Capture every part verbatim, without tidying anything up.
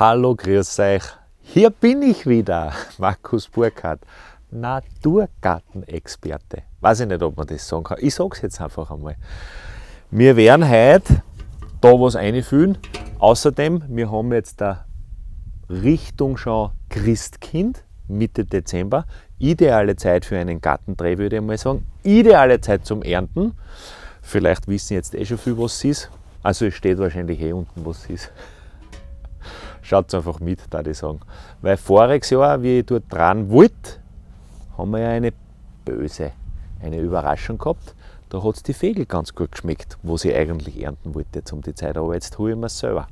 Hallo, grüß euch. Hier bin ich wieder, Markus Burkhardt, Naturgartenexperte. Weiß ich nicht, ob man das sagen kann. Ich sage es jetzt einfach einmal. Wir werden heute da was einfüllen. Außerdem, wir haben jetzt da Richtung schon Christkind, Mitte Dezember. Ideale Zeit für einen Gartendreh, würde ich mal sagen. Ideale Zeit zum Ernten. Vielleicht wissen jetzt eh schon viel, was es ist. Also es steht wahrscheinlich eh unten, was es ist. Schaut einfach mit, da ich sagen. Weil voriges Jahr, wie ich dort dran wollte, haben wir ja eine böse, eine Überraschung gehabt. Da hat es die Vögel ganz gut geschmeckt, wo sie eigentlich ernten wollte jetzt um die Zeit. Aber jetzt hole ich mir es selber.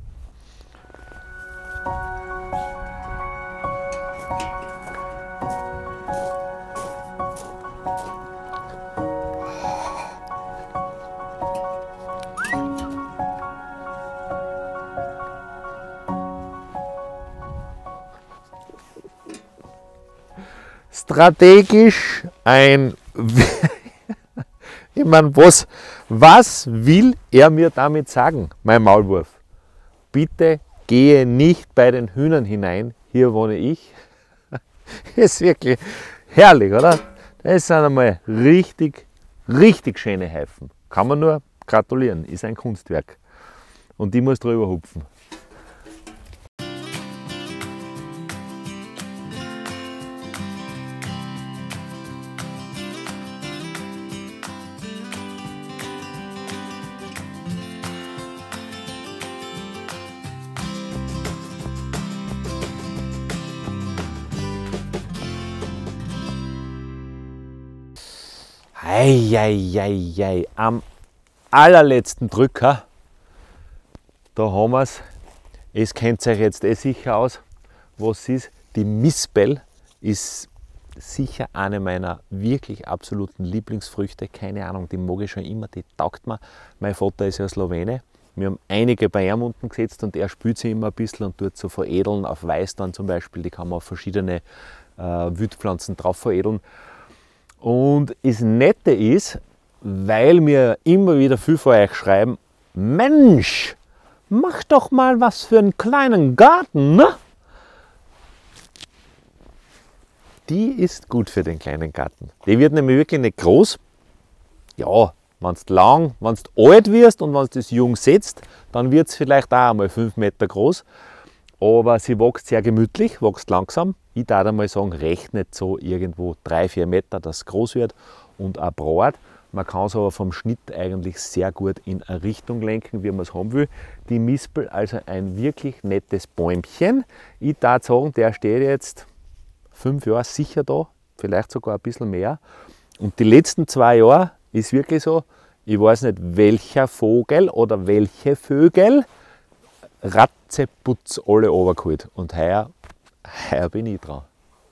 Strategisch ein, ich meine, was, was will er mir damit sagen, mein Maulwurf? Bitte gehe nicht bei den Hühnern hinein, hier wohne ich. Ist wirklich herrlich, oder? Das sind einmal richtig, richtig schöne Häfen. Kann man nur gratulieren, ist ein Kunstwerk. Und ich muss drüber hupfen. Eieiei, am allerletzten Drücker, da haben wir es. Es kennt euch jetzt eh sicher aus, was es ist. Die Mispel ist sicher eine meiner wirklich absoluten Lieblingsfrüchte. Keine Ahnung, die mag ich schon immer, die taugt mir. Mein Vater ist ja Slowene. Wir haben einige bei ihm unten gesetzt und er spült sie immer ein bisschen und tut so veredeln, auf Weißdorn zum Beispiel. Die kann man auf verschiedene äh, Wildpflanzen drauf veredeln. Und das Nette ist, weil mir immer wieder viel von euch schreiben, Mensch, mach doch mal was für einen kleinen Garten, ne? Die ist gut für den kleinen Garten. Die wird nämlich wirklich nicht groß. Ja, wenn du lang, wenn du alt wirst und wenn du das jung setzt, dann wird es vielleicht auch einmal fünf Meter groß. Aber sie wächst sehr gemütlich, wächst langsam. Ich darf einmal sagen, rechnet so irgendwo drei, vier Meter, dass es groß wird und auch breit. Man kann es aber vom Schnitt eigentlich sehr gut in eine Richtung lenken, wie man es haben will. Die Mispel, also ein wirklich nettes Bäumchen. Ich darf sagen, der steht jetzt fünf Jahre sicher da, vielleicht sogar ein bisschen mehr. Und die letzten zwei Jahre ist wirklich so, ich weiß nicht welcher Vogel oder welche Vögel, Ratzeputz alle runtergeholt. Und heuer, heuer bin ich dran.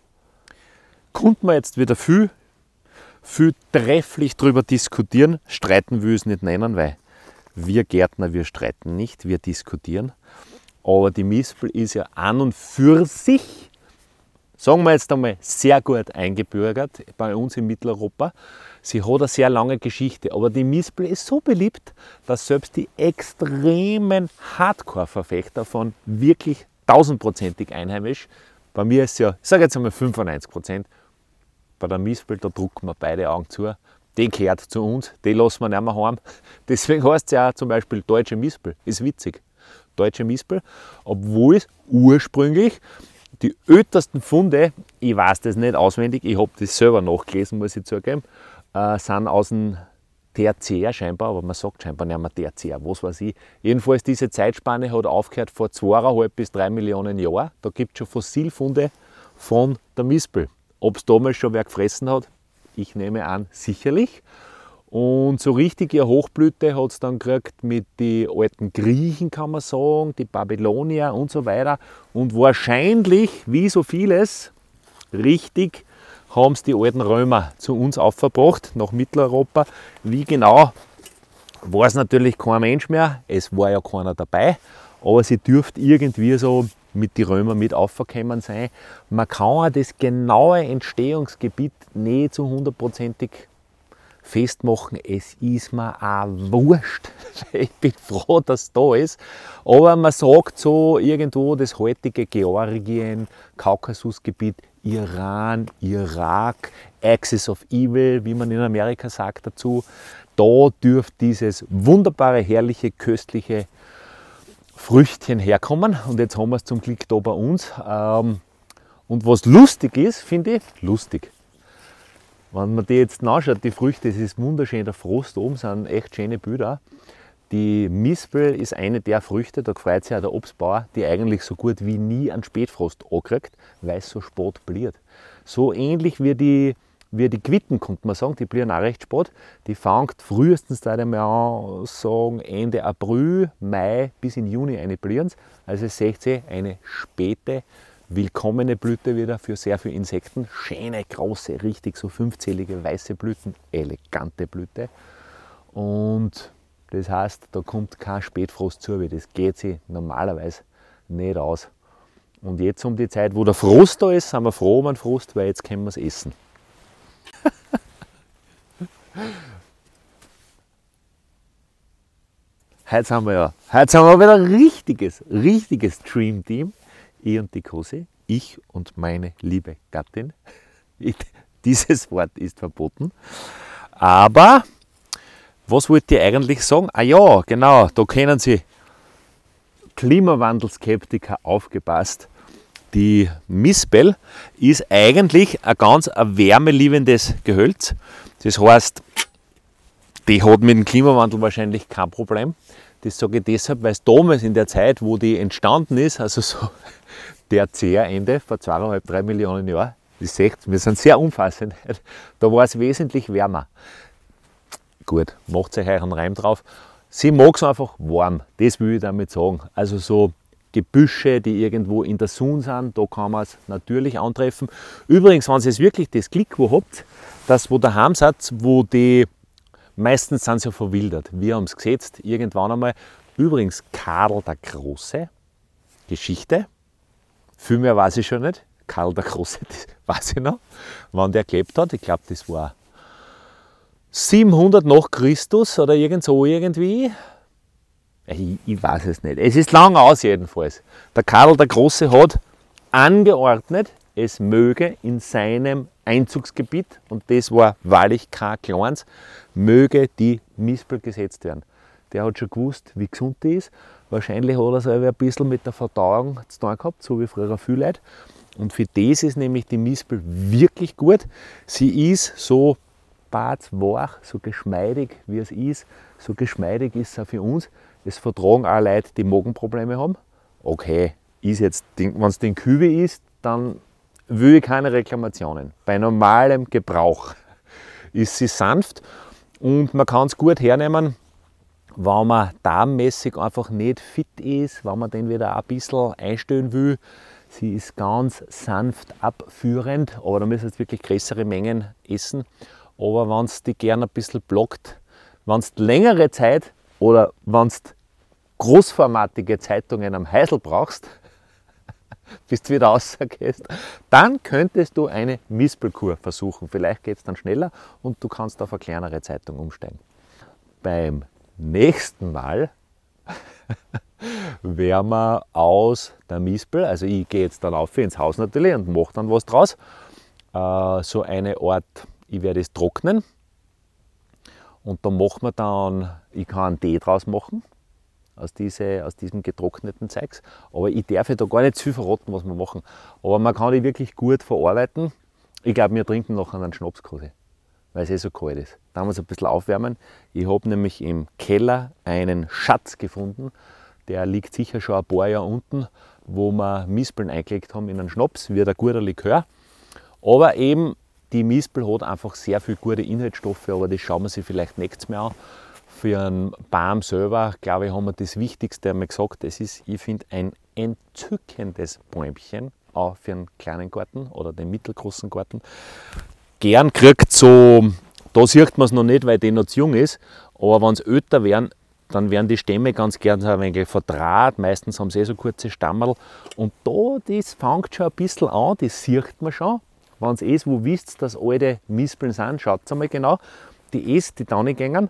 Konnte man jetzt wieder viel, viel trefflich darüber diskutieren. Streiten will ich es nicht nennen, weil wir Gärtner, wir streiten nicht, wir diskutieren. Aber die Mispel ist ja an und für sich, sagen wir jetzt einmal, sehr gut eingebürgert bei uns in Mitteleuropa. Sie hat eine sehr lange Geschichte, aber die Mispel ist so beliebt, dass selbst die extremen Hardcore-Verfechter von wirklich tausendprozentig einheimisch, bei mir ist es ja, ich sage jetzt einmal fünfundneunzig Prozent, bei der Mispel, da drucken wir beide Augen zu, die gehört zu uns, die lassen wir nicht mehr heim. Deswegen heißt es ja zum Beispiel deutsche Mispel, ist witzig, deutsche Mispel, obwohl es ursprünglich die ältesten Funde, ich weiß das nicht auswendig, ich habe das selber nachgelesen, muss ich zugeben, äh, sind aus dem Tertiär scheinbar, aber man sagt scheinbar nicht mehr Tertiär, was weiß ich. Jedenfalls diese Zeitspanne hat aufgehört vor zweieinhalb bis drei Millionen Jahren. Da gibt es schon Fossilfunde von der Mispel. Ob es damals schon wer gefressen hat, ich nehme an, sicherlich. Und so richtig ihre Hochblüte hat es dann gekriegt mit den alten Griechen, kann man sagen, die Babylonier und so weiter. Und wahrscheinlich, wie so vieles, richtig, haben es die alten Römer zu uns aufgebracht, nach Mitteleuropa. Wie genau, weiß natürlich kein Mensch mehr, es war ja keiner dabei, aber sie dürfte irgendwie so mit den Römern mit aufgekommen sein. Man kann auch das genaue Entstehungsgebiet nicht zu hundertprozentig festmachen. Es ist mir auch wurscht. Ich bin froh, dass es da ist. Aber man sagt so irgendwo das heutige Georgien, Kaukasusgebiet, Iran, Irak, Axis of Evil, wie man in Amerika sagt dazu. Da dürfte dieses wunderbare, herrliche, köstliche Früchtchen herkommen. Und jetzt haben wir es zum Glück da bei uns. Und was lustig ist, finde ich, lustig. Wenn man die jetzt anschaut, die Früchte, es ist wunderschön, der Frost oben sind echt schöne Bilder. Die Mispel ist eine der Früchte, da freut sich auch der Obstbauer, die eigentlich so gut wie nie einen Spätfrost ankriegt, weil es so spät bliert. So ähnlich wie die, wie die Quitten, könnte man sagen, die blieren auch recht spät. Die fängt frühestens da an, sagen Ende April, Mai bis in Juni eine blieren. Also seht ihr, eine späte, willkommene Blüte wieder für sehr viele Insekten. Schöne, große, richtig so fünfzählige weiße Blüten, elegante Blüte. Und das heißt, da kommt kein Spätfrost zu, weil das geht sich normalerweise nicht aus. Und jetzt um die Zeit, wo der Frost da ist, sind wir froh um den Frost, weil jetzt können wir es essen. Heute sind wir ja, heute sind wir wieder ein richtiges, richtiges Dream Team. Ich und die Cosi, ich und meine liebe Gattin. Dieses Wort ist verboten. Aber was wollte ich eigentlich sagen? Ah ja, genau, da können Sie Klimawandelskeptiker aufgepasst. Die Mispel ist eigentlich ein ganz ein wärmeliebendes Gehölz. Das heißt, die hat mit dem Klimawandel wahrscheinlich kein Problem. Das sage ich deshalb, weil es damals in der Zeit, wo die entstanden ist, also so Tertiärende vor zweieinhalb, drei Millionen Jahren, das seht ihr, wir sind sehr umfassend, da war es wesentlich wärmer. Gut, macht euch einen Reim drauf. Sie mag es einfach warm, das will ich damit sagen. Also so Gebüsche, die irgendwo in der Sonne sind, da kann man es natürlich antreffen. Übrigens, wenn ihr jetzt wirklich das Glück wo habt, dass wo daheim seid, wo die, meistens sind sie ja verwildert. Wir haben es gesetzt, irgendwann einmal. Übrigens, Karl der Große, Geschichte, viel mehr weiß ich schon nicht. Karl der Große, das weiß ich noch, wann der gelebt hat. Ich glaube, das war siebenhundert nach Christus oder irgend so irgendwie. Ich, ich weiß es nicht. Es ist lang aus jedenfalls. Der Karl der Große hat angeordnet, es möge in seinem Einzugsgebiet, und das war wahrlich kein kleines, möge die Mispel gesetzt werden. Der hat schon gewusst, wie gesund die ist. Wahrscheinlich hat er selber ein bisschen mit der Verdauung zu tun gehabt, so wie früher viele Leute. Und für das ist nämlich die Mispel wirklich gut. Sie ist so weich, so geschmeidig wie es ist. So geschmeidig ist es auch für uns. Es vertragen auch Leute, die Magenprobleme haben. Okay, ist jetzt, wenn es den Küwe ist, dann will ich keine Reklamationen. Bei normalem Gebrauch ist sie sanft und man kann es gut hernehmen, wenn man darmmäßig einfach nicht fit ist, wenn man den wieder ein bisschen einstellen will. Sie ist ganz sanft abführend, aber da müssen jetzt wirklich größere Mengen essen. Aber wenn es die gerne ein bisschen blockt, wenn es längere Zeit oder wenn es großformatige Zeitungen am Heisel brauchst, bis du wieder rausgehst, dann könntest du eine Mispelkur versuchen. Vielleicht geht es dann schneller und du kannst auf eine kleinere Zeitung umsteigen. Beim nächsten Mal werden wir aus der Mispel, also ich gehe jetzt dann auf ins Haus natürlich und mache dann was draus, äh, so eine Art, ich werde es trocknen und da machen wir dann, ich kann einen Tee draus machen, aus, diese, aus diesem getrockneten Zeugs, aber ich darf da gar nicht zu viel verraten, was wir machen, aber man kann die wirklich gut verarbeiten. Ich glaube, wir trinken nachher einen Schnaps quasi, weil es eh so kalt ist. Da haben wir es ein bisschen aufwärmen. Ich habe nämlich im Keller einen Schatz gefunden, der liegt sicher schon ein paar Jahre unten, wo wir Mispeln eingelegt haben in einen Schnaps, wird ein guter Likör. Aber eben, die Mispel hat einfach sehr viele gute Inhaltsstoffe, aber das schauen wir sich vielleicht nächstes Mal an. Für einen Baum selber, glaube ich, haben wir das Wichtigste einmal gesagt. Es ist, ich finde, ein entzückendes Bäumchen, auch für einen kleinen Garten oder den mittelgroßen Garten. Gern kriegt so, da sieht man es noch nicht, weil der noch zu jung ist, aber wenn es älter werden, dann werden die Stämme ganz gern so ein wenig verdraht. Meistens haben sie eh so kurze Stammerl. Und da, das fängt schon ein bisschen an, das sieht man schon. Wenn ihr es wo wisst, dass alte Mispeln sind, schaut einmal genau. die Äste, die da nicht gehen,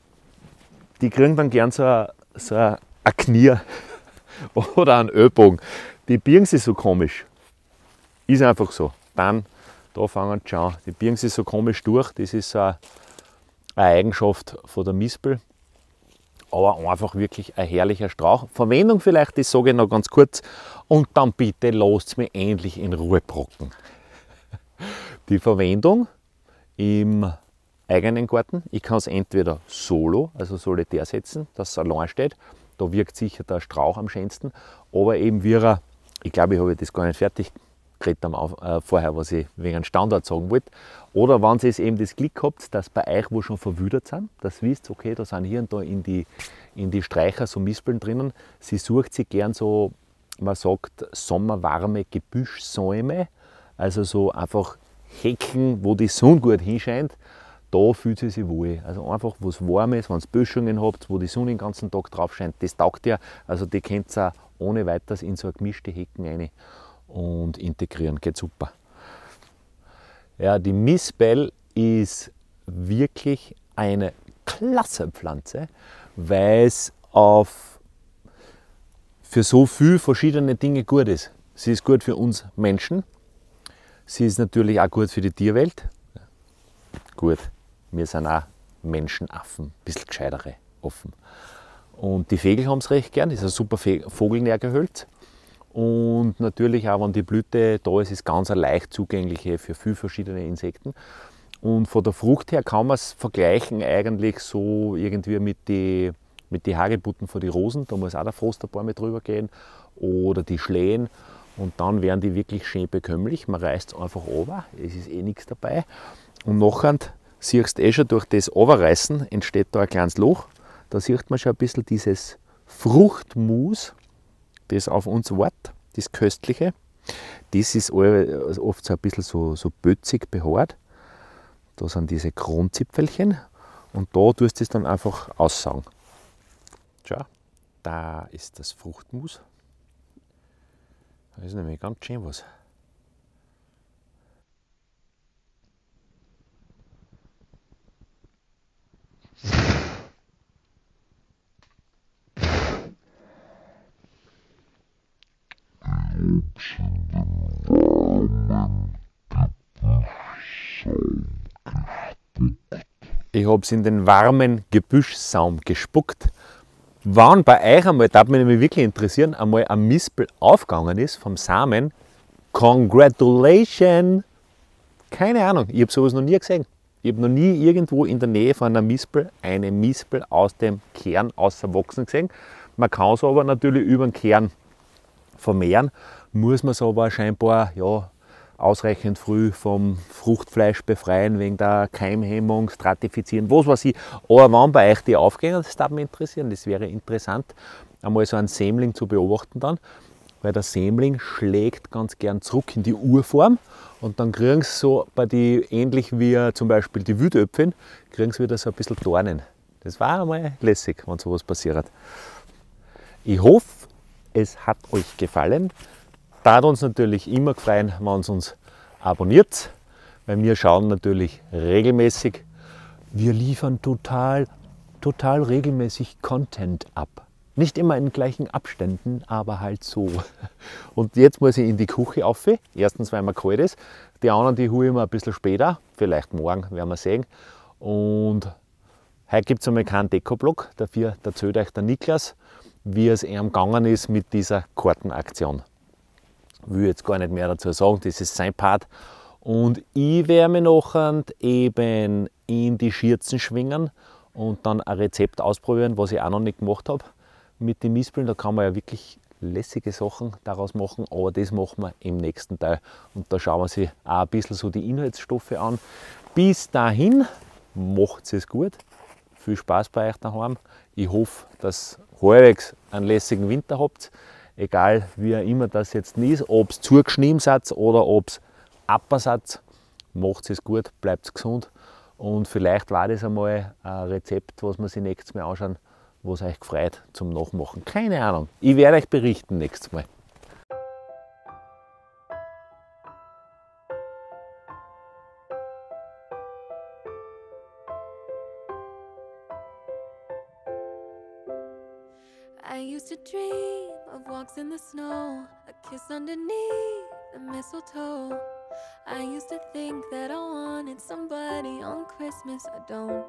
die kriegen dann gern so ein, so ein Knie oder einen Ellbogen. Die biegen sich so komisch. Ist einfach so. Dann, da fangen sie an. Die biegen sich so komisch durch. Das ist so eine, eine Eigenschaft von der Mispel. Aber einfach wirklich ein herrlicher Strauch. Verwendung vielleicht, das sage ich noch ganz kurz. Und dann bitte lasst mich endlich in Ruhe brocken. Die Verwendung im eigenen Garten. Ich kann es entweder solo, also solitär setzen, dass es allein steht. Da wirkt sicher der Strauch am schönsten. Aber eben wie er, ich glaube, ich habe das gar nicht fertig geredet am, äh, vorher, was ich wegen einem Standort sagen wollte. Oder wenn ihr eben das Glück habt, dass bei euch, wo schon verwildert sind, dass ihr wisst, okay, da sind hier und da in die, in die Streicher so Mispeln drinnen. Sie sucht sich gern so, man sagt, sommerwarme Gebüschsäume. Also so einfach Hecken, wo die Sonne gut hinscheint. Da fühlt sie sich wohl. Also einfach, wo es warm ist, wenn ihr Böschungen habt, wo die Sonne den ganzen Tag drauf scheint, das taugt ihr. Also die könnt ihr auch ohne weiteres in so eine gemischte Hecken rein und integrieren. Geht super. Ja, die Mispel ist wirklich eine klasse Pflanze, weil es auf für so viele verschiedene Dinge gut ist. Sie ist gut für uns Menschen. Sie ist natürlich auch gut für die Tierwelt. Gut, wir sind auch Menschenaffen, ein bisschen gescheitere Affen. Und die Vögel haben es recht gern, das ist ein super Vogelnährgehölz. Und natürlich auch, wenn die Blüte da ist, ist es ganz eine leicht zugängliche für viele verschiedene Insekten. Und von der Frucht her kann man es vergleichen eigentlich so irgendwie mit den mit die Hagebutten von den Rosen. Da muss auch der Frost ein paar Mal drüber gehen. Oder die Schlehen. Und dann werden die wirklich schön bekömmlich. Man reißt es einfach runter, es ist eh nichts dabei. Und nachher siehst du eh schon, durch das Runterreißen entsteht da ein kleines Loch. Da sieht man schon ein bisschen dieses Fruchtmus, das auf uns wartet, das Köstliche. Das ist oft so ein bisschen so, so bötzig behaart. Da sind diese Kronzipfelchen und da tust du es dann einfach aussaugen. Schau, da ist das Fruchtmus. Da ist nämlich ganz schön was. Ich habe es in den warmen Gebüschsaum gespuckt. Wann bei euch einmal, das würde mich wirklich interessieren, einmal ein Mispel aufgegangen ist vom Samen, congratulations! Keine Ahnung, ich habe sowas noch nie gesehen. Ich habe noch nie irgendwo in der Nähe von einer Mispel eine Mispel aus dem Kern auswachsen gesehen. Man kann es aber natürlich über den Kern vermehren, muss man es aber scheinbar ja, ausreichend früh vom Fruchtfleisch befreien, wegen der Keimhemmung, stratifizieren, was weiß ich. Aber wenn bei euch die aufgehen, das darf mich interessieren, das wäre interessant, einmal so einen Sämling zu beobachten dann, weil der Sämling schlägt ganz gern zurück in die Urform und dann kriegen sie so bei die, ähnlich wie zum Beispiel die Wildöpfchen, kriegen sie wieder so ein bisschen Dornen. Das war einmal lässig, wenn sowas passiert. Ich hoffe, es hat euch gefallen. Tat uns natürlich immer freuen, wenn ihr uns abonniert, weil wir schauen natürlich regelmäßig. Wir liefern total, total regelmäßig Content ab. Nicht immer in gleichen Abständen, aber halt so. Und jetzt muss ich in die Küche rauf. Erstens, weil mir kalt ist. Die anderen, die hole ich mir ein bisschen später. Vielleicht morgen, werden wir sehen. Und heute gibt es einmal keinen Dekoblock. Dafür erzählt euch der Niklas, wie es ihm gegangen ist mit dieser Kartenaktion. Ich will jetzt gar nicht mehr dazu sagen, das ist sein Part. Und ich werde mich nachher eben in die Schürzen schwingen und dann ein Rezept ausprobieren, was ich auch noch nicht gemacht habe mit den Mispeln. Da kann man ja wirklich lässige Sachen daraus machen, aber das machen wir im nächsten Teil. Und da schauen wir sich auch ein bisschen so die Inhaltsstoffe an. Bis dahin, macht es gut. Viel Spaß bei euch daheim. Ich hoffe, dass ihr halbwegs einen lässigen Winter habt. Egal wie immer das jetzt ist, ob es zugeschnitten seid oder ob es Apper seid, macht es gut, bleibt gesund. Und vielleicht war das einmal ein Rezept, was wir sich nächstes Mal anschauen, was euch gefreut zum Nachmachen. Keine Ahnung, ich werde euch berichten nächstes Mal. Kiss underneath the mistletoe. I used to think that I wanted somebody on Christmas. I don't.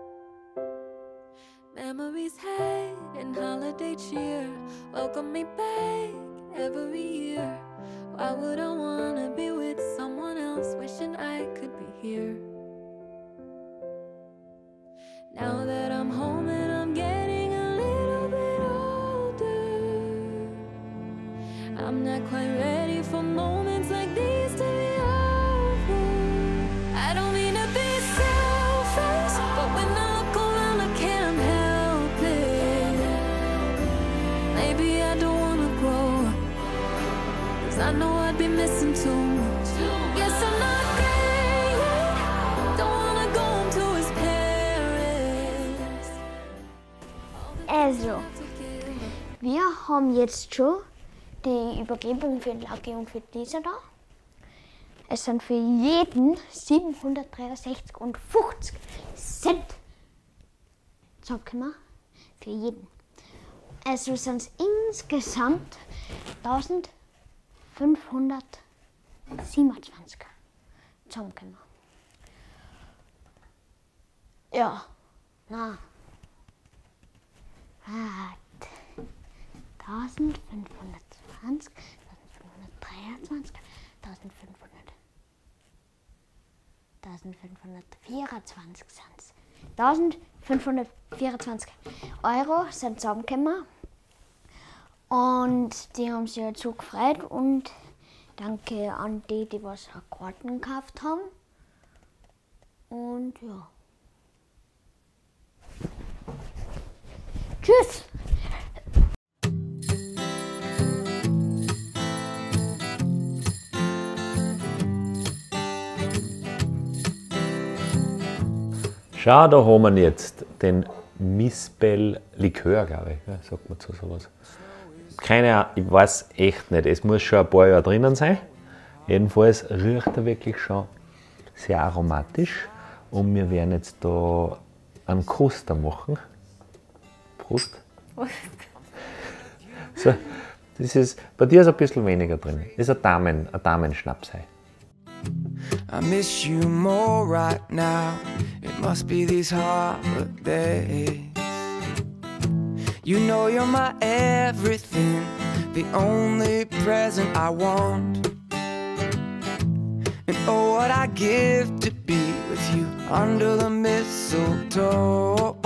Memories hate and holiday cheer welcome me back every year. Why would I wanna be with someone else, wishing I could be here? Now that I'm home and I'm getting a little bit older, I'm not quite ready for moments like these to be over. I don't mean to be selfish, but when I look around I can't help it. Maybe I don't wanna grow, 'cause I know I'd be missing too much. Guess I'm not there yet. Don't wanna go home to his parents. Also, wir haben jetzt schon die Übergebung für den Lucky und für Lisa da. Es sind für jeden siebenhundertdreiundsechzig und fünfzig Cent zusammengekommen. Für jeden. Also sind es insgesamt eintausendfünfhundertsiebenundzwanzig zusammengekommen. Ja, na. Warte. eintausendfünfhundertzwanzig, eintausendfünfhundertdreiundzwanzig, eintausendfünfhundert, eintausendfünfhundertvierundzwanzig sind es. eintausendfünfhundertvierundzwanzig Euro sind zusammengekommen und die haben sich halt so gefreut und danke an die, die was Karten gekauft haben und ja. Tschüss! Schau, da haben wir jetzt den Mispel Likör, glaube ich, ja, sagt man zu sowas. Keine Ahnung, ich weiß echt nicht, es muss schon ein paar Jahre drinnen sein. Jedenfalls riecht er wirklich schon sehr aromatisch und wir werden jetzt da einen Koster machen. Prost. Prost. So, das ist, bei dir ist ein bisschen weniger drin. Das ist ein, Damen, ein Damenschnaps. I miss you more right now. It must be these holidays. You know you're my everything, the only present I want. And oh, what I give to be with you under the mistletoe.